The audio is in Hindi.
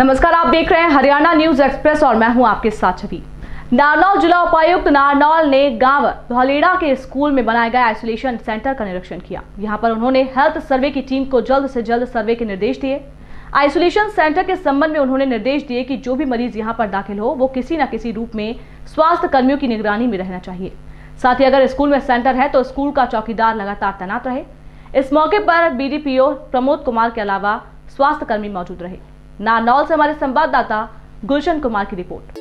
नमस्कार, आप देख रहे हैं हरियाणा न्यूज एक्सप्रेस और मैं हूं आपके साथ छवि। नारनौल जिला उपायुक्त नारनौल ने गांव धौलेड़ा के स्कूल में बनाए गए आइसोलेशन सेंटर का निरीक्षण किया। यहां पर उन्होंने हेल्थ सर्वे की टीम को जल्द से जल्द सर्वे के निर्देश दिए। आइसोलेशन सेंटर के संबंध में उन्होंने निर्देश दिए कि जो भी मरीज यहां पर दाखिल हो वो किसी न किसी रूप में स्वास्थ्य कर्मियों की निगरानी में रहना चाहिए। साथ ही अगर स्कूल में सेंटर है तो स्कूल का चौकीदार लगातार तैनात रहे। इस मौके पर बीडीपीओ प्रमोद कुमार के अलावा स्वास्थ्य कर्मी मौजूद रहे। नारनौल से हमारे संवाददाता गुलशन कुमार की रिपोर्ट।